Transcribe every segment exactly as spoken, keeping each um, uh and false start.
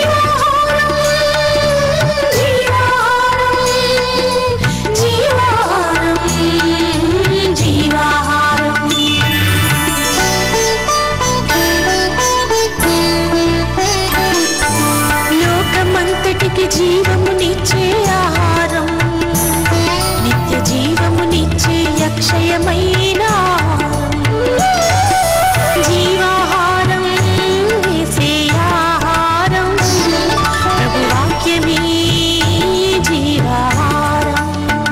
జీవమునిచ్చే ఆహారం, నిత్య జీవమునిచ్చే అక్షయమైన జీవాహారం, యేసే ఆహారం, ప్రభు వాక్యమే జీవాహారం.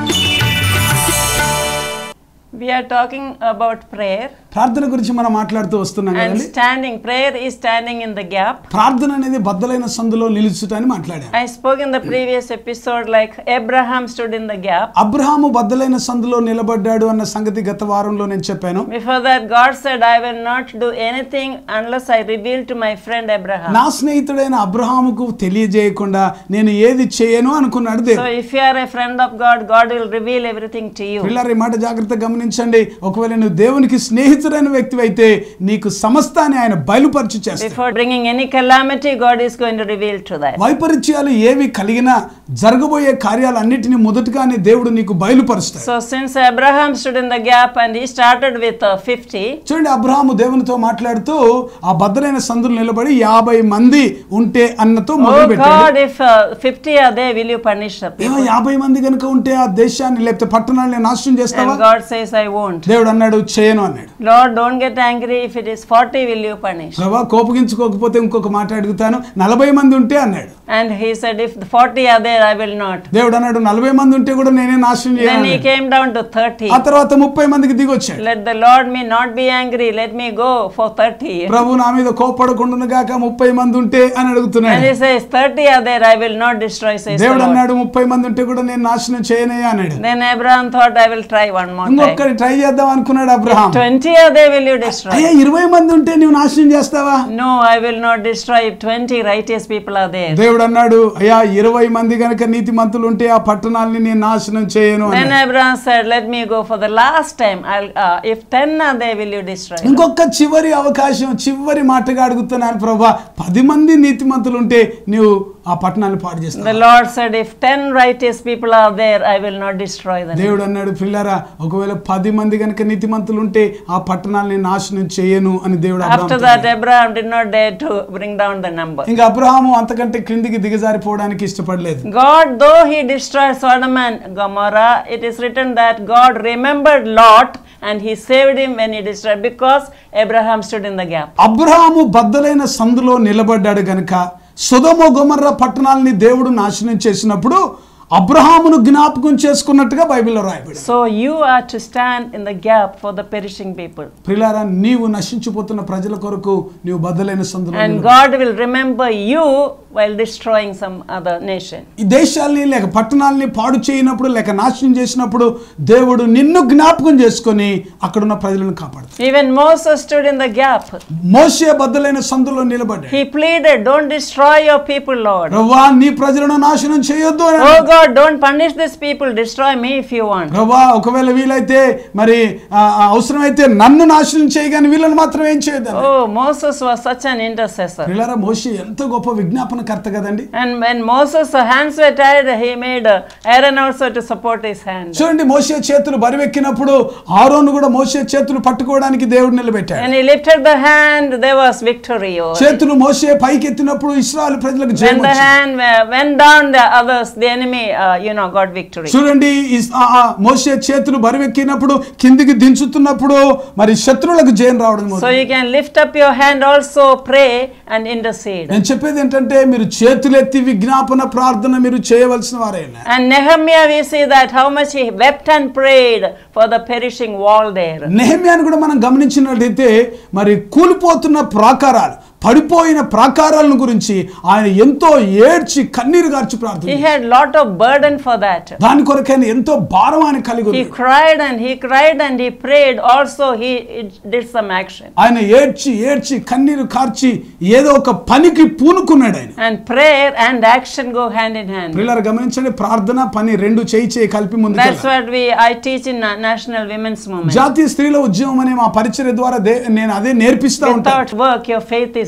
We are talking about prayer. ప్రార్థన గురించి మనం మాట్లాడుతూ వస్తున్నాం కదండి. And standing, prayer is standing in the gap. ప్రార్థన అనేది బద్దలైన సందులో నిలుచుట అని మాట్లాడాను. I spoke in the previous episode like Abraham stood in the gap. Abraham బద్దలైన సందులో నిలబడ్డాడు అన్న సంగతి గత వారంలో నేను చెప్పాను. Before that God said, I will not do anything unless I reveal to my friend Abraham. నా స్నేహితుడైన అబ్రహాముకు తెలియజేయకుండా నేను ఏది చేయను అనుకున్నాడు దేవుడు. So if you are a friend of God, God will reveal everything to you. పిల్లలు ఈ మాట జాగ్రత్తగా గమనించండి. ఒకవేళ నువ్వు దేవునికి స్నేహితుడైన వ్యక్తి అయితే నీకు సమస్తాన్ని ఆయన బయలుపరిచి చేస్తాడు. Before bringing any calamity, God is going to reveal to that. వైపరీత్యాలు ఏవి కలిగినా జరగబోయే కార్యాలన్నిటిని మొదటగానే దేవుడు నీకు బయలుపరుస్తాడు. So since Abraham stood in the gap and he started with uh, fifty. చూడండి, అబ్రహాము దేవునితో మాట్లాడుతూ ఆ బద్దలైన సందులో నిలబడి యాభై మంది ఉంటే అన్నతో మొదలుపెట్టాడు. Oh God, if uh, fifty are there, will you punish the people? యాభై మంది గనుక ఉంటే ఆ దేశాన్ని లేకపోతే పట్టణాన్ని నాశనం చేస్తావా? And God says, I won't. దేవుడు అన్నాడు, చేయను అన్నాడు. Lord, don't get angry. If it is forty, will you punish? ప్రభువా, కోపగించుకోకపోతే ఇంకొక మాట అడుగుతాను, నలభై మంది ఉంటే అన్నాడు. And he said, if the forty are there, I will not. దేవుడు అన్నాడు, నలభై మంది ఉంటే కూడా నేనే నాశనం చేయను. Then he came down to thirty. ఆ తర్వాత ముప్పై మందికి దిగి వచ్చాడు. Let the Lord me not be angry. Let me go for thirty. ప్రభు నా మీద కోపపడకుండా గాక ముప్పై మంది ఉంటే అని అడుగుతున్నాడు. And he says, thirty are there, I will not destroy, says the Lord. దేవుడు అన్నాడు, ముప్పై మంది ఉంటే కూడా నేను నాశనం చేయనయ్యా అన్నాడు. Then Abraham thought, I will try one more time. ఇంకొకటి ట్రై చేద్దాం అనుకున్నాడు Abraham. twenty are there, will you destroy? అయ్యా, ఇరవై మంది ఉంటే నువ్వు నాశనం చేస్తావా? No, I will not destroy if twenty righteous people are there. దేవుడు అన్నాడు, అయ్యా ఇరవై మంది గనుక నీతిమంతులు ఉంటే ఆ పట్టణాన్ని నేను నాశనం చేయను అన్నాడు. Then Abraham said, let me go for the last time. I'll uh, if ten are there, will you destroy? ఇంకొక చివరి అవకాశం, చివరి మాటగా అడుగుతున్నాను ప్రభువా, పది మంది నీతిమంతులు ఉంటే నువ్వు ఆ పట్టణాన్ని పాడు చేస్తావు. The Lord said, if ten righteous people are there, I will not destroy them. దేవుడు అన్నాడు, పిల్లరా, ఒకవేళ పది మంది గనుక నీతిమంతులు ఉంటే ఆ పట్టణాన్ని నాశనం చేయను అని దేవుడు అబ్రహాముతో After that, Abraham did not dare to bring down the number. ఇంకా అబ్రహాము అంతకంటే క్రిందికి దిగజారిపోవడానికి ఇష్టపడలేదు. God, though he destroyed Sodom and Gomorrah, it is written that God remembered Lot and he saved him when he destroyed, because Abraham stood in the gap. Abraham బద్దలైన సందులో నిలబడ్డాడు గనుక సొదొమ గొమొర్రా పట్టణాలని దేవుడు నాశనం చేసినప్పుడు అబ్రహామును జ్ఞాపకం చేసుకున్నట్టుగా బైబిల్లో రాయబడింది. So you are to stand in the gap for the perishing people. ప్రియులారా, నీవు నశించిపోతున్న ప్రజల కొరకు నీవు బద్దలైన సందులో And God will remember you while destroying some other nation. ఈ దేశాల్ని లేక పట్టణాలని పాడు చేయనప్పుడు లేక నాశనం చేసినప్పుడు దేవుడు నిన్ను జ్ఞాపకం చేసుకొని అక్కడ ఉన్న ప్రజలను కాపాడుతాడు. Even Moses stood in the gap. మోషే బద్దలైన సందులో నిలబడ్డాడు. He pleaded, don't destroy your people, Lord. ప్రభువా, నీ ప్రజలను నాశనం చేయొద్దు అని. Oh God, don't punish these people, destroy me if you want. ప్రభువా, ఒకవేళ వీలైతే మరి అవసరమైతే నన్ను నాశనం చేయగాని వీళ్ళని మాత్రం ఏం చేయొద్దు. Oh, Moses was such an intercessor. ప్రియులారా, మోషే ఎంత గొప్ప విజ్ఞాపన కర్త కదండి. And when Moses' hands were tied, he made Aaron also to support his hand. చూడండి, మోషే చేతులు బరువెక్కినప్పుడు ఆరోను కూడా మోషే చేతులు పట్టుకోవడానికి దేవుడు నిలబెట్టాడు. And he lifted the hand, there was victory. చేతులు మోషే పైకి ఎత్తినప్పుడు ఇశ్రాయేలు ప్రజలకు జయం వచ్చింది. When the hand went down, the others, the enemy, uh, you know, got victory. చూడండి, మోషే చేతులు బరువెక్కినప్పుడు కిందికి దించుతున్నప్పుడు మరి శత్రువులకు జయం రావడం. So you can lift up your hand also, pray and intercede. నేను చెప్పేది ఏంటంటే మీరు చేతులెత్తి విజ్ఞాపన ప్రార్థన మీరు చేయవలసిన వారైనా. And Nehemiah, we see that how much he wept and prayed for the perishing wall there. నెహెమ్యాను కూడా మనం గమనించినట్లయితే మరి కూలిపోతున్న ప్రాకారాలు, పడిపోయిన ప్రాకారాలను గురించి ఆయన ఎంతో ఏడ్చి కన్నీరు గార్చి ప్రార్థన. He had lot of burden for that. దాని కొరకైన ఎంతో భారం ఆయన కలిగి ఉన్నాడు. He cried and he cried and he prayed. Also he did some action. ఆయన ఏడ్చి ఏడ్చి కన్నీరు కార్చి ఏదో ఒక పనికి పూనుకున్నాడు ఆయన. And prayer and action go hand in hand. ప్రియులారా, గమనించండి, ప్రార్థన పని రెండు చేయి చేయి కలిపి ముందుకు That's what we I teach in National Women's Movement. జాతీయ స్త్రీల ఉద్యమం అనే మా పరిచర్య ద్వారా నేను అదే నేర్పిస్తా ఉంటాను. Without work your faith is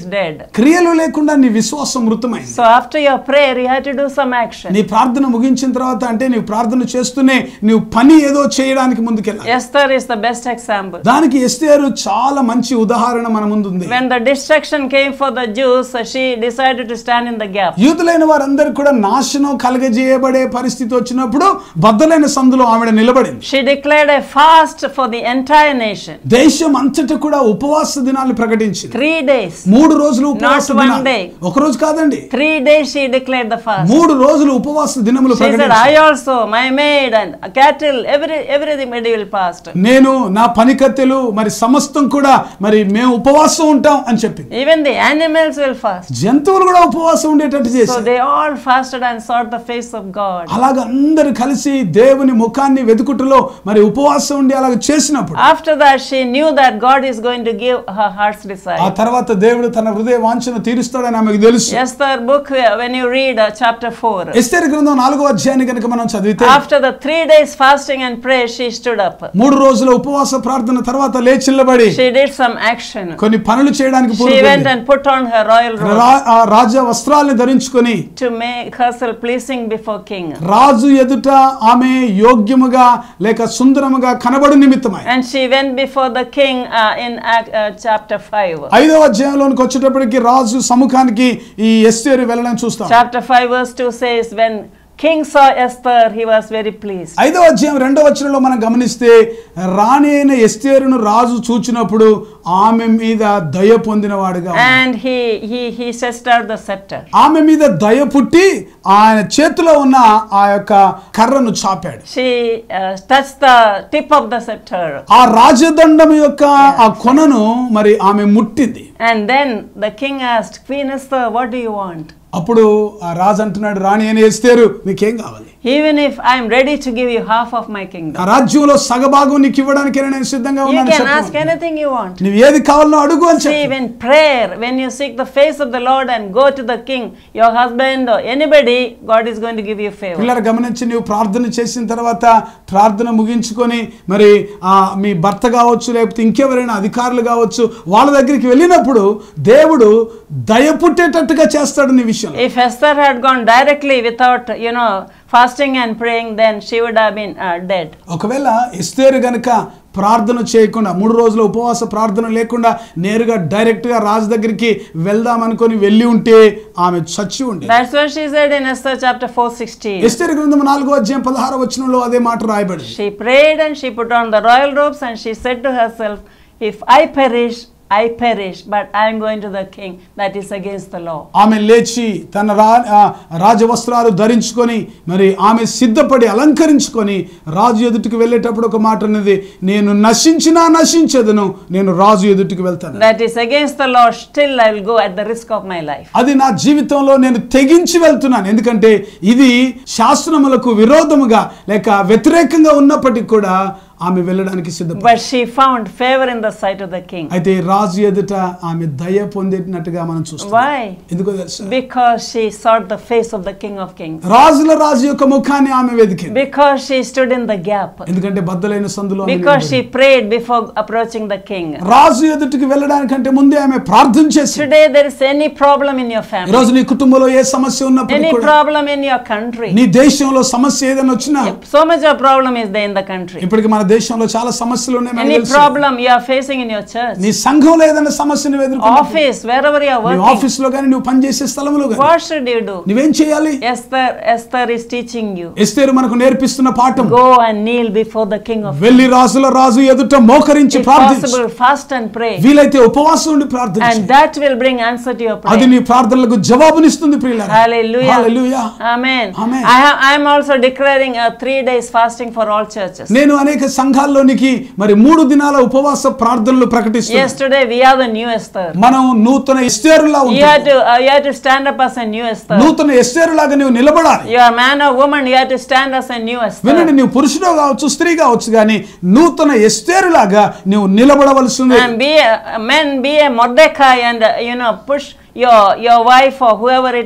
is dead. క్రియలు లేకుండా నీ విశ్వాసం మృతమైంది. So after your prayer, you have to do some action. నీ ప్రార్థన ముగించిన తర్వాత అంటే నీవు ప్రార్థన చేస్తూనే నీవు పని ఏదో చేయడానికి ముందుకెళ్ళాలి. Esther is the best example. దానికి ఎస్తేరు చాలా మంచి ఉదాహరణ మన ముందు ఉంది. When the destruction came for the Jews, she decided to stand in the gap. యూదులైన వారందరికీ కూడా నాశనం కలగజేయబడే పరిస్థితి వచ్చినప్పుడు బద్దలైన సందులో ఆమె నిలబడింది. She declared a fast for the entire nation. దేశం అంతటా కూడా ఉపవాస దినాలు ప్రకటించింది. Three days. మూడు రోజులు ఉపవాస Not one దినాలు. day. ఒక రోజు కాదండి. Three days she declared the fast. మూడు రోజులు ఉపవాస దినములు She said, ప్రకటించింది. I also, my maid and cattle, every everything will fast. నేను నా పనికత్తెలు మరి సమస్తం కూడా మరి మేము ఉపవాసం ఉంటాం అని చెప్పింది. Even the animals will fast. జంతువులు కూడా ఉపవాసం ఉండేటట్టు So చేశారు. they all fasted and sought the face of God. అలాగ అందరూ కలిసి దేవుని ముఖాన్ని వెతుకుటలో మరి ఉపవాసం ఉండి అలాగ చేసినప్పుడు After that, she knew that God is going to give her heart's ఆ desire. తర్వాత దేవుడు తన హృదయ వాంఛను తీరుస్తాడని ఆమెకు తెలుసు. Esther book, when you read uh, chapter four, ఎస్తేరు గ్రంథం నాలుగో అధ్యాయాన్ని కనుక మనం చదివితే after the three days fasting and prayer, she stood up. మూడు రోజుల ఉపవాస ప్రార్థన తర్వాత లేచి నిలబడి She did some action. కొన్ని పనులు చేయడానికి She went పూనుకుంది. and put on her royal robe రా- ఆ రాజ వస్త్రాలను ధరించుకొని to make herself pleasing before king. రాజు ఎదుట ఆమె యోగ్యముగా లేక సుందరముగా కనబడు నిమిత్తమై And she went before the king uh, in Act, uh, chapter five. ఐదవ అధ్యాయంలోనికి వచ్చేటప్పటికి రాజు సముఖానికి ఈ ఎస్తేరు వెళ్ళడం చూస్తాం. Chapter five verse two says, when king saw Esther, he was very pleased. ఐదవ అధ్యాయం రెండవ వచనంలో మనం గమనిస్తే రాణి అయిన ఎస్తేరును రాజు చూచినప్పుడు ఆమె మీద దయ పొందినవాడుగా ఉన్నాడు. And he he he stretched out the scepter. ఆమె మీద దయ పుట్టి ఆయన చేతిలో ఉన్న ఆ యొక్క కర్రను చాపాడు. She uh, touched the tip of the scepter. ఆ రాజదండం యొక్క ఆ కొనను మరి ఆమె ముట్టింది. And then the king asked, Queen Esther, what do you want? అప్పుడు ఆ రాజు అంటున్నాడు, రాణి అని ఎస్తేరు మీకేం కావాలి? Even if I am ready to give you half of my kingdom. ఆ రాజ్యంలో సగభాగం నీకు ఇవ్వడానికి నేను సిద్ధంగా You ఉన్నాను can ask చెప్పు. anything you want. నువ్వు ఏది కావాలో అడుగు అని See, చెప్పు. when prayer, when you seek the face of the Lord and go to the king, your husband or anybody, God is going to give you favor. పిల్లలు గమనించి నువ్వు ప్రార్థన చేసిన తర్వాత ప్రార్థన ముగించుకొని మరి ఆ మీ భర్త కావచ్చు లేకపోతే ఇంకెవరైనా అధికారులు కావచ్చు వాళ్ళ దగ్గరికి వెళ్ళినప్పుడు దేవుడు దయ పుట్టేటట్టుగా చేస్తాడు నీ విషయంలో. If Esther had gone directly without, you know, fasting and praying, then she would have been uh, dead. ఒకవేళ ఎస్తేరు గనుక ప్రార్థన చేయకుండా మూడు రోజుల ఉపవాస ప్రార్థన లేకుండా నేరుగా డైరెక్ట్ గా రాజు దగ్గరికి వెళ్దాం అనుకొని వెళ్ళి ఉంటే ఆమె చచ్చి ఉండే. That's what she said in Esther chapter four sixteen. ఎస్తేరు గ్రంథం నాలుగో అధ్యాయం పదహారవ వచనంలో అదే మాట రాయబడింది. She prayed and she put on the royal robes and she said to herself, if I perish, I perish, but I am going to the king. That is against the law. ఆమె లేచి తన రా రాజవస్త్రాలు ధరించుకొని మరి ఆమె సిద్ధపడి అలంకరించుకొని రాజు ఎదుటికి వెళ్ళేటప్పుడు ఒక మాట అన్నది, నేను నశించినా నశించదును, నేను రాజు ఎదుటికి వెళ్తాను. That is against the law. Still I will go at the risk of my life. అది నా జీవితంలో నేను తెగించి వెళ్తున్నాను, ఎందుకంటే ఇది శాస్త్రములకు విరోధముగా లేక వ్యతిరేకంగా ఉన్నప్పటికీ కూడా ఆమె వెళ్ళడానికి సిద్ధపడింది. But she found favor in the sight of the king. అయితే రాజు ఎదుట ఆమె దయ పొందేటట్టుగా మనం చూస్తాం. Why? ఎందుకో తెలుసా? Because she sought the face of the King of Kings. రాజుల రాజు యొక్క ముఖాన్ని ఆమె వెతికింది. Because she stood in the gap. ఎందుకంటే బద్దలైన సందులో ఆమె Because she నిలబడింది. prayed before approaching the king. రాజు ఎదుటికి వెళ్ళడానికంటే ముందే ఆమె ప్రార్థన చేసింది. Today there is any problem in your ఈ family, రోజు నీ కుటుంబంలో ఏ సమస్య ఉన్నప్పటికీ any కూడా, problem in your country, నీ దేశంలో సమస్య ఏదైనా వచ్చినా, so much of problem is there in the country. ఇప్పటికి మన దేశంలో చాలా సమస్యలు ఉన్నాయి మనకు Any తెలుసు. problem you are facing in your church, నీ సంఘంలో ఏదైనా సమస్యను ఎదుర్కొన్నప్పుడు, office, wherever you are నీ working, ఆఫీస్ లో గాని నువ్వు పనిచేసే స్థలంలో గాని what should you do? నువ్వేం చేయాలి? Esther, Esther is teaching you. ఎస్తేరు మనకు నేర్పిస్తున్న పాఠం, Go and kneel before the King of Kings. వెళ్ళి రాజుల రాజు ఎదుట మోకరించి If ప్రార్థించు. possible, fast and pray. వీలైతే ఉపవాసం ఉండి ప్రార్థించు. And that will bring answer to your అది prayer. నీ ప్రార్థనలకు జవాబునిస్తుంది ప్రియులారా. Hallelujah. Hallelujah. Amen. Amen. I ha- I am also declaring a three days fasting for all churches. నేను అనేక సంఘాల్లోనికి మరి మూడు దినాల ఉపవాస ప్రార్థనలు ప్రకటిస్తున్నాను. Yesterday we are the new Esther. మనం నూతన ఎస్తేరులా You ఉంటాం. have to uh, you have to stand up as a new Esther. నూతన ఎస్తేరులాగా నువ్వు నిలబడాలి. You are man or woman, you have to stand as a new వినండి, Esther. నువ్వు పురుషుడు కావచ్చు స్త్రీ కావచ్చు కానీ నూతన ఎస్తేరులాగా నువ్వు నిలబడవలసింది. And be a men, be a Mordecai and uh, you know push your your wife or whoever it is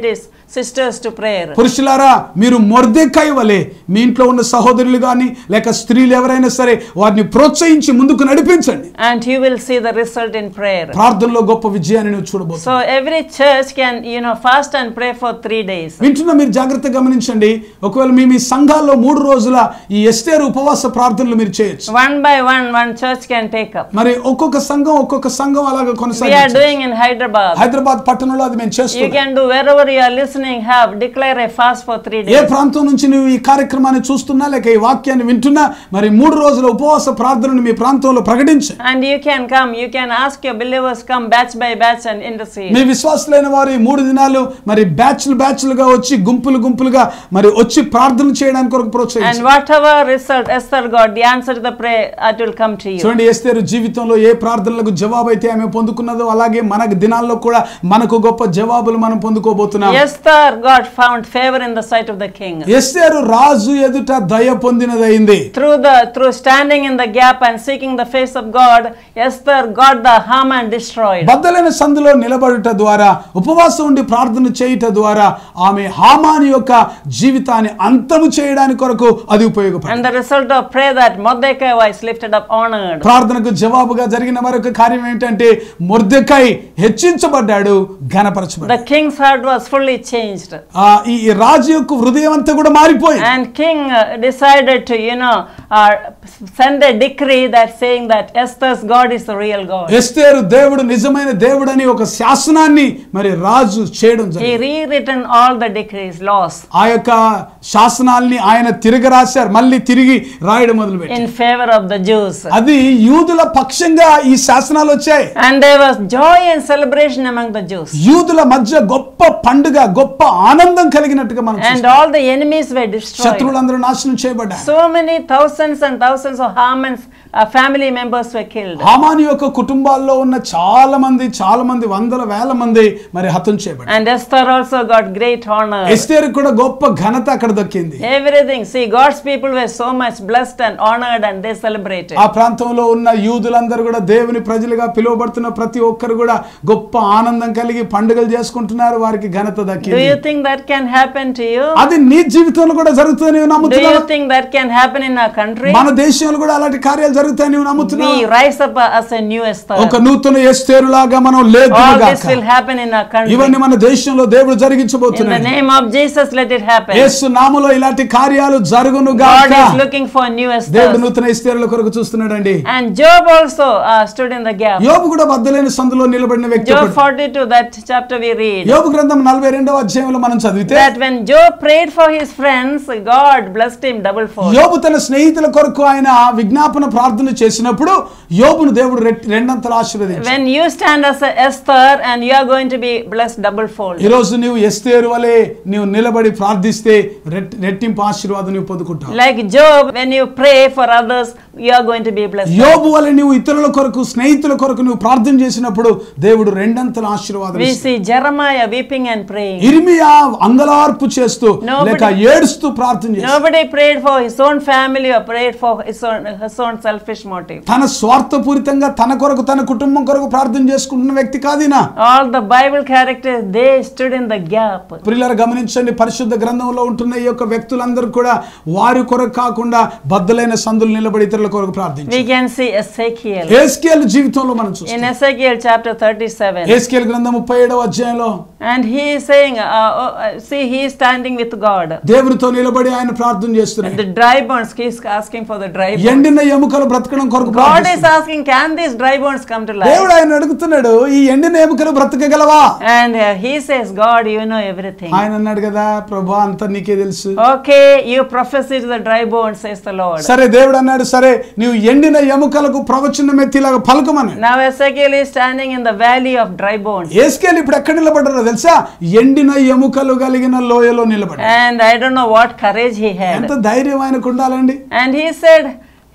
sisters to prayer. పురుషులారా మీరు మొర్దెకాయి వలె మీ ఇంట్లో ఉన్న సహోదరులు గాని లేక స్త్రీలు ఎవరైనా సరే వారిని ప్రోత్సహించి ముందుకు నడిపించండి. And you will see the result in prayer. ప్రార్థనలో గొప్ప విజయాన్ని నువ్వు చూడబోతున్నావు. So every church can, you know, fast and pray for three days. వింటున్న మీరు జాగ్రత్తగా గమనించండి. ఒకవేళ మీ మీ సంఘాల్లో మూడు రోజుల ఈ ఎస్తేరు ఉపవాస ప్రార్థనలు మీరు చేయొచ్చు. One by one, one church can take up. మరి ఒక్కొక్క సంఘం ఒక్కొక్క సంఘం అలాగా We are కొనసాగించవచ్చు. doing in Hyderabad. హైదరాబాద్ పట్టణంలో అది మేము You చేస్తున్నాం. can do wherever you are listening, have declare a fast for three A days. ప్రాంతం నుంచి నువ్వు ఈ కార్యక్రమాన్ని చూస్తున్నా లేక ఈ వాక్యాన్ని వింటున్నా మరి మూడు రోజుల ఉపవాస ప్రార్థనను మీ ప్రాంతంలో ప్రకటించు. And you can come, you can ask your believers come batch by batch and intercede. మీ విశ్వాసులైన వారు ఈ మూడు దినాలు మరి బ్యాచ్లు బ్యాచ్లుగా వచ్చి గుంపులు గుంపులుగా మరి వచ్చి ప్రార్థన చేయడానికి కొరకు And ప్రోత్సహించండి. whatever result Esther got, the answer to the prayer, it will come to you. చూడండి, ఎస్తేరు జీవితంలో ఏ ప్రార్థనలకు జవాబు అయితే ఆమె పొందుకున్నదో అలాగే మన దినాల్లో కూడా మనకు గొప్ప జవాబులు మనం పొందుకోబోతున్నాం. Esther got found favor in the sight of the king. ఎస్తేరు రాజు ఎదుట దయ పొందినదైంది. Through the through standing in the gap and seeking the face of God, Esther got the Haman destroyed. బద్దలైన సందులో నిలబడుట ద్వారా ఉపవాసం ఉండి ప్రార్థన చేయుట ద్వారా ఆమె హామాను యొక్క జీవితాన్ని అంతము చేయడానికి కొరకు అది ఉపయోగపడింది. And the result of prayer that Mordecai was lifted up, honored. ప్రార్థనకు జవాబుగా జరిగిన మరొక కార్యం ఏంటంటే మొర్దెకాయి హెచ్చించబడ్డాడు, ఘనపరచబడ్డాడు. The king's heart was fully changed. ఆ ఈ రాజు యొక్క హృదయం అంతా కూడా మారిపోయింది. And king uh, decided to, you know, uh, send a decree that saying that Esther's God is the real God. ఎస్తేరు దేవుడు నిజమైన దేవుడని ఒక శాసనాన్ని మరి రాజు చేయడం He జరిగింది. rewritten all the decrees, laws, ఆ యొక్క శాసనాల్ని ఆయన తిరిగి రాశారు, మళ్ళీ తిరిగి రాయడం మొదలుపెట్టారు. in favor of the Jews. అది యూదుల పక్షంగా ఈ శాసనాలు వచ్చాయి. And there was joy and celebration among the Jews. యూదుల మధ్య గొప్ప పండుగ, గొప్ప ఆనందం కలిగినట్టుగా మనం And చూస్తాం. all the enemies were destroyed. శత్రువులందరూ నాశనం చేయబడ్డారు. So many thousands and thousands of Haman's uh, family members were killed. హామాను యొక్క కుటుంబాల్లో ఉన్న చాలా మంది చాలా మంది వందల వేల మంది మరి హతం చేయబడ్డారు. And Esther also got great honor. ఎస్తేరు కూడా గొప్ప ఘనత అక్కడ దక్కింది. Everything. See, God's people were so much blessed and honored and they celebrated. ఆ ప్రాంతంలో ఉన్న యూదులందరూ కూడా దేవుని ప్రజలుగా పిలువబడుతున్న ప్రతి ఒక్కరు కూడా గొప్ప ఆనందం కలిగి పండుగలు చేసుకుంటున్నారు, వారికి ఘనత Do దక్కింది. you think that can happen to you? అది నీ జీవితంలో కూడా జరుగుతుంది Do you నమ్ముతున్నావా? think that can happen in our country? మన దేశంలో కూడా అలాంటి కార్యాలు జరుగుతాయి నువ్వు నమ్ముతున్నావా? We rise up uh, as a new Esther. ఒక నూతన ఎస్తేరు లాగా మనం All లేదుగాక. this will happen in our country. ఇవన్నీ మన దేశంలో దేవుడు In the జరిగించబోతున్నాడు. name of Jesus, let it happen. యేసు నామములో ఇలాంటి కార్యాలు జరుగును God గాక. is looking for new దేవుడు Esther. నూతన ఎస్తేరుల కొరకు చూస్తున్నాడండి. And Job also uh, stood in the gap. యోబు కూడా బద్దలైన సందులో నిలబడిన వ్యక్తి. Job ఒకడు. forty-two, that chapter we read. యోబు గ్రంథం నలభై రెండవ అధ్యాయంలో మనం చదివితే That when Job prayed for his friends, God blessed him double fold. యోబు తన స్నేహితుల కొరకు ఆయన విజ్ఞాపన ప్రార్థన చేసినప్పుడు యోబును దేవుడు రెట్- రెండంతలు ఆశీర్వదించాడు. When you stand as a Esther and you are going to be blessed double fold. ఈ రోజు నీవు ఎస్తేరు వలె నీవు నిలబడి ప్రార్థిస్తే రెట్- రెట్టింపు ఆశీర్వాదం నీవు పొందుకుంటావు. Like Job, when you pray for others, you are going to be blessed. యోబు వలె నీవు ఇతరుల కొరకు స్నేహితుల కొరకు నువ్వు ప్రార్థన చేసినప్పుడు దేవుడు రెండంతల ఆశీర్వాదం We ఇస్తాడు. see Jeremiah weeping and praying. ఇర్మియా అంగలార్పు చేస్తూ Nobody- లేక ఏడుస్తూ ప్రార్థన చేస్తాడు. Nobody prayed for his own family or prayed for his own, his own selfish motive. తన స్వార్థపూరితంగా తన కొరకు తన కుటుంబం కొరకు ప్రార్థన చేసుకుంటున్న వ్యక్తి కాదినా. All the Bible characters, they stood in the gap. ప్రియులారా గమనించండి, పరిశుద్ధ గ్రంథంలో ఉంటున్న ఈ యొక్క వ్యక్తులందరూ కూడా వారి కొరకు కాకుండా బద్దలైన సందులు నిలబడి ఇతరుల కొరకు ప్రార్థించారు. We can see Ezekiel. ఏస్కేలు జీవితంలో మనం In చూస్తాం. Ezekiel chapter thirty-seven. ఏస్కేలు గ్రంథం ముప్పై ఏడవ అధ్యాయంలో And he is saying, uh, uh, uh, see, he is standing with God. దేవునితో నిలబడి ఆయన ప్రార్థన చేస్తున్నాడు. The dry bones, he is asking for the dry bones. ఎండిన ఎముకలు బ్రతకడం కొరకు God is ప్రార్థిస్తున్నాడు. asking, can these dry bones come to life? దేవుడు ఆయన అడుగుతున్నాడు, ఈ ఎండిన ఎముకలు బ్రతకగలవా? And uh, he says, God, you know everything. ఆయన అన్నాడు కదా, ప్రభా అంతా నీకే తెలుసు. Okay, you prophesy to the dry bones, says the Lord. సరే దేవుడు అన్నాడు, సరే నీవు ఎండిన ఎముకలకు ప్రవచనం ఎత్తిలాగా పలకమని. Now Ezekiel is standing in the valley of dry bones. ఏస్కేలు ఇప్పుడు ఎక్కడ నిలబడ్డారో తెలుసా? ఎండిన ఎముకలు కలిగిన లోయలో నిలబడ్డాడు. And I don't know what courage he had. ఎంత ధైర్యం ఆయనకు ఉండాలండి. And he said,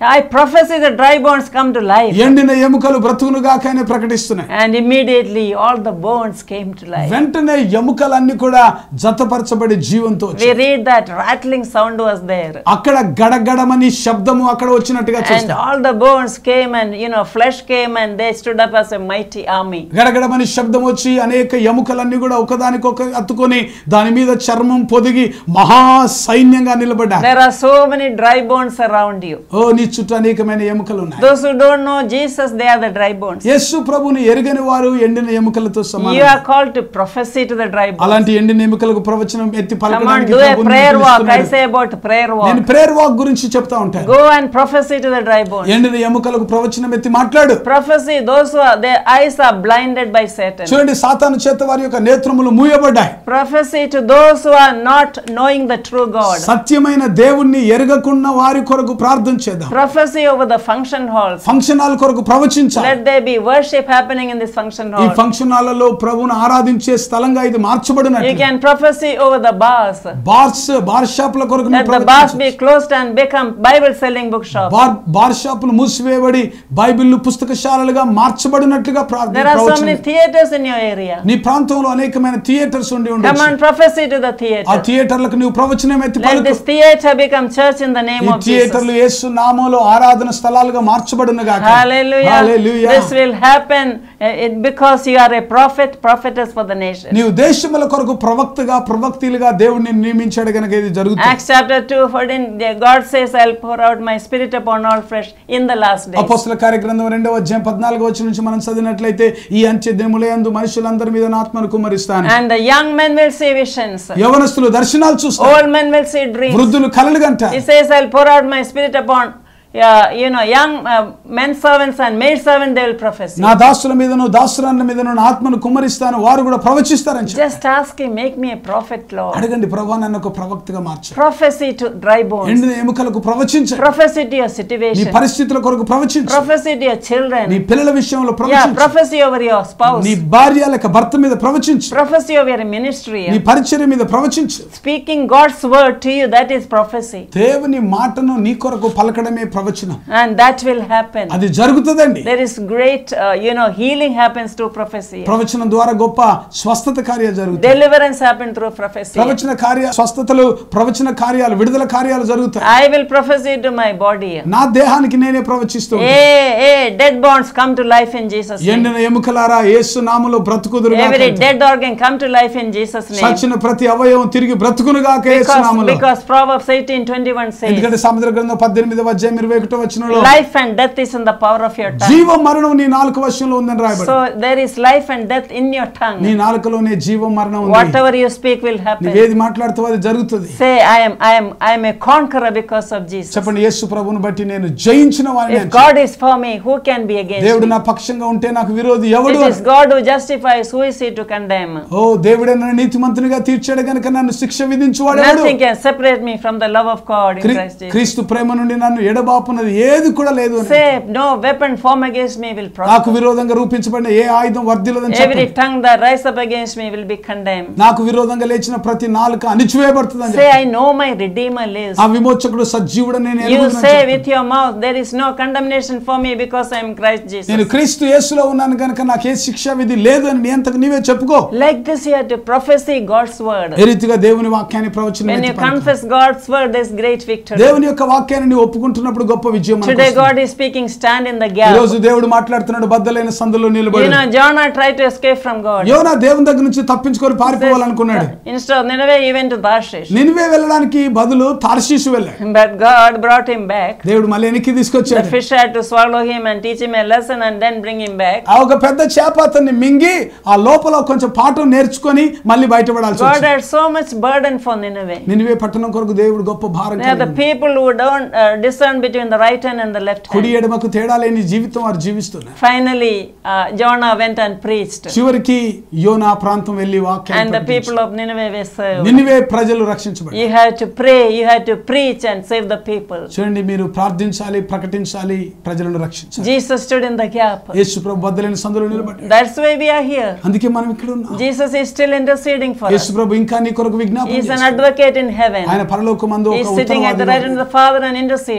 I prophesy the dry bones come to life. ఎండిన ఎముకలు బ్రతుకును గాక అని ప్రకటిస్తున్నాయి. And immediately all the bones came to life. వెంటనే ఎముకలన్నీ కూడా జతపరచబడి జీవంతో We వచ్చాయి. read that rattling sound was there. అక్కడ గడగడమని శబ్దము అక్కడ వచ్చినట్టుగా And చూస్తాం. all the bones came and, you know, flesh came and they stood up as a mighty army. గడగడమని శబ్దం వచ్చి అనేక ఎముకలన్నీ కూడా ఒకదానికొక అత్తుకొని దాని మీద చర్మం పొదిగి మహా సైన్యంగా నిలబడ్డారు. There are so many dry bones around you. ఓ నీ చుట్టూ అనేకమైన ఎముకలు ఉన్నాయి. Those who don't know Jesus, they are the dry bones. యేసు ప్రభుని ఎరుగని వారు ఎండిన ఎముకలతో You సమానం. are called to prophesy to the dry bones. అలాంటి ఎండిన ఎముకలకు ప్రవచనం ఎత్తి Come on, పలకడానికి do a ప్రభువుని prayer walk. I పిలుస్తున్నాడు. say about prayer నేను walk. ప్రేయర్ వాక్ గురించి చెప్తా ఉంటాను. Go and prophesy to the dry bones. ఎండిన ఎముకలకు ప్రవచనం ఎత్తి మాట్లాడు. Prophecy, those who are, their eyes are blinded by Satan. చూడండి, సాతాను చేత వారి యొక్క నేత్రములు మూయబడ్డాయి. Prophecy to those who are not knowing the true God. సత్యమైన దేవుణ్ణి ఎరగకున్న వారి కొరకు ప్రార్థన చేద్దాం. Prophecy over the function halls. Function hall కొరకు ప్రవచించాలి. Let there be worship happening in this function ఈ hall. ఫంక్షన్ హాల్లో ప్రభువును ఆరాధించే స్థలంగా ఇది You మార్చబడినట్లు. can prophesy over the bars. Bars bar షాపుల కొరకు Let the bars be closed and become Bible selling bookshops. Bar bar షాపులు మూసివేయబడి బైబిల్ పుస్తకశాలలుగా మార్చబడినట్లుగా ప్రార్థన There are so ప్రవచనం. many theaters in your area. నీ ప్రాంతంలో అనేకమైన థియేటర్స్ ఉండి Come ఉండొచ్చు. on, prophesy to the ఆ theater. థియేటర్లకు నువ్వు ప్రవచనం ఎత్తి Let పలుకు. this theater become church in the name ఈ of Jesus. థియేటర్లు యేసు నామములో ఆరాధన స్థలాలుగా మార్చబడును గాక. Hallelujah. Hallelujah. This will happen uh, it, because you are a prophet, prophetess for the nation. నీవు దేశముల కొరకు ప్రవక్తగా ప్రవక్తిలుగా దేవుడిని నియమించాడు గనుక ఇది జరుగుతుంది. Acts chapter two fourteen, the God says, I'll pour out my spirit upon all flesh in the last days. అపోస్తల కార్యగ్రంథం రెండవ అధ్యాయం పద్నాలుగవ వచనం నుంచి మనం చదివినట్లయితే ఈ అంత్య దినములందు మనుషులందరి మీద నా ఆత్మను కుమ్మరిస్తాను. And the young men will see visions. యవనస్తులు దర్శనాలు చూస్తారు. Old men will see dreams. వృద్ధులు కలలు కంటారు. He says, I'll pour out my spirit upon uh, you know, young uh, men servants and maid servants, they will prophesy. నా దాసుల మీదను దాసురాండ్ల మీదను నా ఆత్మను కుమ్మరిస్తాను, వారు కూడా ప్రవచిస్తారని చెప్పారు. Just ask him, make me a prophet, Lord. అడగండి, ప్రభువా నన్ను ఒక ప్రవక్తగా మార్చు. Prophesy to dry bones. ఎండిన ఎముకలకు ప్రవచించు. Prophesy to your నీ situation. పరిస్థితుల కొరకు ప్రవచించు. Prophesy to your నీ children. పిల్లల విషయంలో Yeah, ప్రవచించు. prophecy over your spouse. నీ భార్య లేక భర్త మీద ప్రవచించు. Prophecy over your ministry. నీ పరిచర్య మీద ప్రవచించు. Speaking God's word to you, that is prophecy. దేవుని మాటను నీ కొరకు పలకడమే ప్రవచనం. And that will happen. అది జరుగుతుందండి. There is great, uh, you know, healing happens through prophecy. ప్రవచనం ద్వారా గొప్ప స్వస్థత కార్యాలు జరుగుతాయి. Deliverance happens through prophecy. ప్రవచన కార్య స్వస్థతలు, ప్రవచన కార్యాలు, విడుదల కార్యాలు జరుగుతాయి. I will prophesy to my body. నా దేహానికి నేనే ప్రవచిస్తూ ఉంటాను. Hey, hey, dead bones come to life in Jesus' name. ఎండిన ఎముకలారా యేసు నామములో బ్రతుకుదురు గాక. Every dead organ come to life in Jesus' name. చచ్చిన ప్రతి అవయవం తిరిగి బ్రతుకును గాక యేసు Because, నామములో. because Proverbs eighteen twenty-one says, ఎందుకంటే సముద్ర గ్రంథం పద్దెనిమిదవ అధ్యాయం ఇరవై ఒకటవ వచనంలో life and death is in the power of your tongue. జీవ మరణం నీ నాలుక వశంలో ఉందని రాయబడింది. So there is life and death in your నీ tongue. నాలుకలోనే జీవ మరణం ఉంది. Whatever you speak will happen. నీవేది మాట్లాడుతావో అది జరుగుతుంది. Say, I am, I am, I am a conqueror because of Jesus. చెప్పండి, యేసు ప్రభువును బట్టి నేను జయించిన వాడిని. If God is for me, who can be against దేవుడు me? నా పక్షంగా ఉంటే నాకు విరోధి ఎవడు? It is God who justifies. Who is he to condemn? ఓ దేవుడే నన్ను నీతిమంతునిగా తీర్చాడు గనుక నన్ను శిక్ష విధించువాడు ఎవడు? Nothing can separate me from the love of God in క్రీ- Christ Jesus. క్రీస్తు ప్రేమ నుండి నన్ను ఎడబాపునది ఏది కూడా లేదు అని. Say, no weapon formed against me will నాకు prosper. విరోధంగా రూపించబడిన ఏ ఆయుధం వర్ధిల్లదని Every చెప్పండి. tongue that rise up against me will be condemned. నాకు విరోధంగా లేచిన ప్రతి నాలుక అణిచివేయబడుతుందని Say, చెప్పండి. I know my Redeemer lives. ఆ విమోచకుడు సజీవుడని నేను You ఎరుగుదునని say చెప్పండి. with your mouth, there is no condemnation for me because I am Christ Jesus. నేను క్రీస్తు యేసులో ఉన్నాను గనుక నాకు ఏ శిక్షా విధి లేదు అని నీ అంతకు నీవే చెప్పుకో. Like this, you have to prophesy God's word. ఏ రీతిగా దేవుని వాక్యాన్ని ప్రవచనం When you ఎత్తి పలుకు. confess God's word, there is great victory. దేవుని యొక్క వాక్యాన్ని నీవు ఒప్పుకుంటున్నప్పుడు గొప్ప విజయం మనకు Today, వస్తుంది. God is speaking, stand in the ఈ gap. రోజు దేవుడు మాట్లాడుతున్నాడు, బద్దలైన సందులో నిలబడి. You know, Jonah tried to escape from God. యోనా దేవుని దగ్గర నుంచి తప్పించుకొని పారిపోవాలనుకున్నాడు. Instead of Nineveh, he went to Tarshish. Nineveh వెళ్ళడానికి బదులు తార్షీషు వెళ్ళాడు. But God brought him back. దేవుడు మళ్ళీ వెనక్కి The తీసుకొచ్చాడు. fish had to swallow him and teach him a lesson and then bring him back. ఆ ఒక పెద్ద చేప అతన్ని మింగి ఆ లోపల కొంచెం పాఠం నేర్చుకొని మళ్ళీ బయటపడాల్సి God వచ్చింది. had so much burden for Nineveh. Nineveh పట్టణం కొరకు దేవుడు గొప్ప భారం They are the కలిగి ఉన్నాడు. people who don't uh, discern between the right hand and the left కుడి hand. ఎడమకు తేడా లేని జీవితం వారు జీవిస్తున్నారు. Finally, uh, Jonah went and preached. చివరికి యోనా ప్రాంతం వెళ్ళి వాక్యాన్ని And the people ప్రకటించాడు. of Nineveh were saved. Nineveh ప్రజలు రక్షించబడ్డారు. You had to pray, you had to preach and save the people. చూడండి, మీరు ప్రార్థించాలి, ప్రకటించాలి, ప్రజలను రక్షించాలి. Jesus stood in the gap. యేసు ప్రభు బద్దలైన సందులో నిలబడ్డాడు. That's why we are here. అందుకే మనం ఇక్కడ ఉన్నాం. Jesus is still interceding for us. యేసు ప్రభు ఇంకా నీ కొరకు విజ్ఞాపన He is an చేస్తున్నాడు. advocate in heaven. ఆయన పరలోకమందు He ఒక is sitting at the right hand of ఉత్తరవాదిగా the Father and interceding. తండ్రి కుడి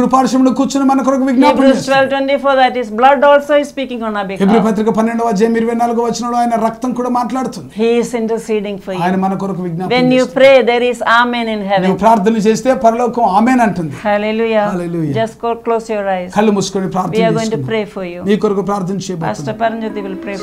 కుడి పార్శ్వమున కూర్చుని మన కొరకు విజ్ఞాపన Hebrews చేస్తున్నాడు. twelve twenty-four, that is blood also is speaking on our Hebrew behalf. పత్రిక పన్నెండవ అధ్యాయం ఇరవై నాలుగవ వచనంలో ఆయన రక్తం కూడా మాట్లాడుతుంది. He is interceding for ఆయన you. మన కొరకు విజ్ఞాపన When you చేస్తున్నాడు. pray, there is amen in heaven. నువ్వు ప్రార్థన చేస్తే పరలోకం ఆమేన్ అంటుంది. Hallelujah. Hallelujah. Just go close your eyes. కళ్ళు మూసుకొని ప్రార్థన We are going to చేసుకుందాం. pray for you. నీ కొరకు ప్రార్థన Pastor చేయబోతున్నాం. Paranjoti will pray.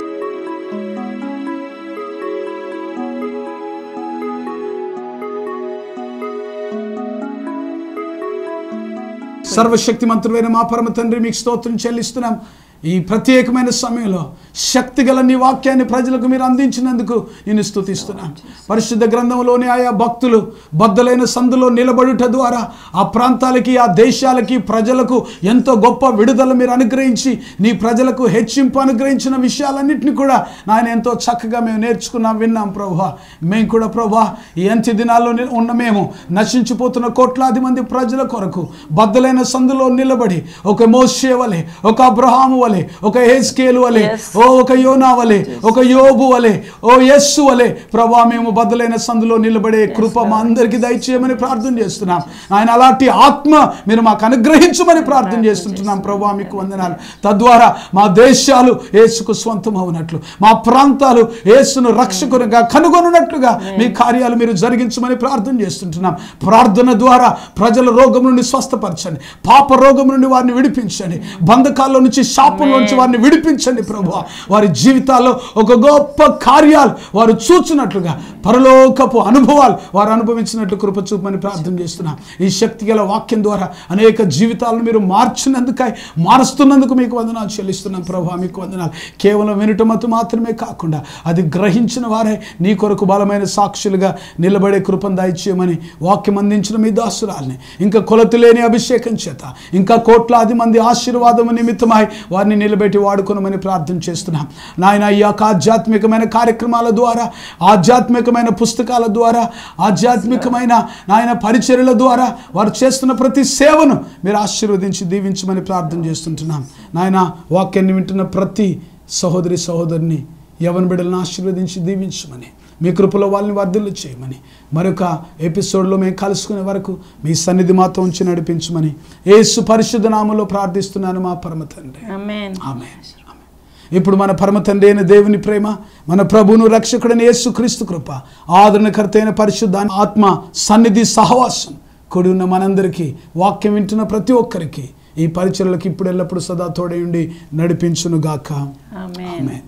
సర్వశక్తిమంతుడైన మా పరమ తండ్రి మీకు స్తోత్రం చెల్లిస్తున్నాం. ఈ ప్రత్యేకమైన సమయంలో శక్తి గల నీ వాక్యాన్ని ప్రజలకు మీరు అందించినందుకు నేను స్తుతిస్తున్నాను. పరిశుద్ధ గ్రంథంలోని ఆయా భక్తులు బద్దలైన సందులో నిలబడుట ద్వారా ఆ ప్రాంతాలకి, ఆ దేశాలకి, ప్రజలకు ఎంతో గొప్ప విడుదల మీరు అనుగ్రహించి నీ ప్రజలకు హెచ్చింపు అనుగ్రహించిన విషయాలన్నింటినీ కూడా నాయన ఎంతో చక్కగా మేము నేర్చుకున్నాం, విన్నాం ప్రభువా. మేము కూడా ప్రభువా ఈ అంత్య దినాల్లో ఉన్న మేము నశించిపోతున్న కోట్లాది మంది ప్రజల కొరకు బద్దలైన సందులో నిలబడి ఒక మోషే వలె, ఒక అబ్రహాము వలె, ఒక హెజ్కేలు వలె, ఓ ఒక యోనా వలె, ఒక యోబు వలె, ఓ యెస్సు వలె ప్రభువా మేము బద్దలైన సందులో నిలబడే కృప మా అందరికీ దయచేయమని ప్రార్థన చేస్తున్నాం. ఆయన అలాంటి ఆత్మ మీరు మాకు అనుగ్రహించమని ప్రార్థన చేస్తుంటున్నాం ప్రభువా. మీకు వందనాలు. తద్వారా మా దేశాలు యేసుకు స్వంతం అవునట్లు, మా ప్రాంతాలు యేసును రక్షకునిగా కనుగొనున్నట్లుగా మీ కార్యాలు మీరు జరిగించమని ప్రార్థన చేస్తుంటున్నాం. ప్రార్థన ద్వారా ప్రజల రోగం నుండి స్వస్థపరచండి, పాప రోగం నుండి వారిని విడిపించండి, బంధకాల్లో నుంచి శాపం నుంచి వారిని విడిపించండి ప్రభువా. వారి జీవితాల్లో ఒక గొప్ప కార్యాలు వారు చూచినట్లుగా, పరలోకపు అనుభవాలు వారు అనుభవించినట్లు కృప చూపమని ప్రార్థన చేస్తున్నాం. ఈ శక్తి గల వాక్యం ద్వారా అనేక జీవితాలను మీరు మార్చినందుకై, మారుస్తున్నందుకు మీకు వందనాలు చెల్లిస్తున్నాం ప్రభువా. మీకు వందనాలు. కేవలం వినటమతు మాత్రమే కాకుండా అది గ్రహించిన వారే నీ కొరకు బలమైన సాక్షులుగా నిలబడే కృపను దయచేయమని వాక్యం అందించిన మీ దాసురాల్ని ఇంకా కొలత లేని అభిషేకం చేత ఇంకా కోట్లాది మంది ఆశీర్వాదము నిమిత్తమై వారిని నిలబెట్టి వాడుకొనమని ప్రార్థన చేస్తున్నాం. నాయన ఈ యొక్క ఆధ్యాత్మికమైన కార్యక్రమాల ద్వారా, ఆధ్యాత్మికమైన పుస్తకాల ద్వారా, ఆధ్యాత్మికమైన నాయన పరిచర్యల ద్వారా వారు చేస్తున్న ప్రతి సేవను మీరు ఆశీర్వదించి దీవించమని ప్రార్థన చేస్తుంటున్నాం. నాయన వాక్యాన్ని వింటున్న ప్రతి సహోదరి సహోదరుని యవన బిడ్డలను ఆశీర్వదించి దీవించమని, మీ కృపలో వాళ్ళని వర్ధిల్లు చేయమని, మరొక ఎపిసోడ్లో మేము కలుసుకునే వరకు మీ సన్నిధి మాతో ఉంచి నడిపించమని యేసు పరిశుద్ధ నామములో ప్రార్థిస్తున్నాను మా పరమ తండ్రి. Amen. ఆమేన్. ఇప్పుడు మన పరమ తండ్రి అయిన దేవుని ప్రేమ, మన ప్రభువును రక్షకుడైన యేసు క్రీస్తు కృప, ఆదరణకర్త అయిన పరిశుద్ధ ఆత్మ సన్నిధి సహవాసం కూడి ఉన్న మనందరికీ, వాక్యం వింటున్న ప్రతి ఒక్కరికి ఈ పరిచర్యలకు ఇప్పుడు ఎల్లప్పుడు సదా తోడై ఉండి నడిపించును గాక. Amen. Amen.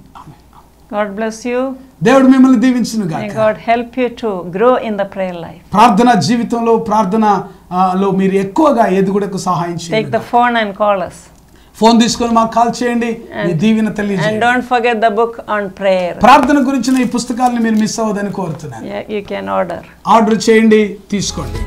God bless you. దేవుడు మిమ్మల్ని దీవించును May గాక. God help you to grow in the prayer life. ప్రార్థన జీవితంలో ప్రార్థన ఆ, లో మీరు ఎక్కువగా ఎదుగుటకు సహాయం Take చేయండి. the phone and call us. Phone తీసుకొని మాకు కాల్ చేయండి, మీ దీవెన And తెలియజేయండి. don't forget the book on prayer. ప్రార్థన గురించిన ఈ పుస్తకాలను మీరు మిస్ అవ్వదని కోరుతున్నాను. Yeah, you can order. Order చేయండి, తీసుకోండి.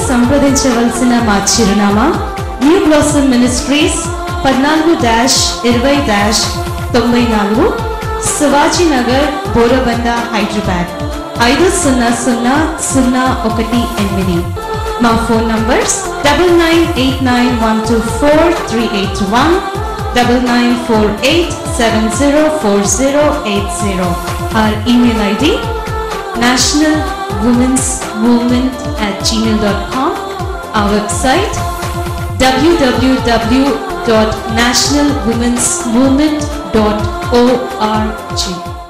సంప్రదించవలసిన మా చిరునామా న్యూ బ్లాసమ్ మినిస్ట్రీస్ పద్నాలుగు డాష్ ఇరవై డాష్ తొంభై నాలుగు శివాజీ నగర్ బోరబండ హైదరాబాద్ ఐదు సున్నా సున్నా సున్నా ఒకటి ఎనిమిది. మా phone numbers double nine eight nine one two four three eight one double nine four eight seven zero four zero eight zero. Our email I D national women's movement at gmail dot com. Our website w w w dot national womens movement dot org.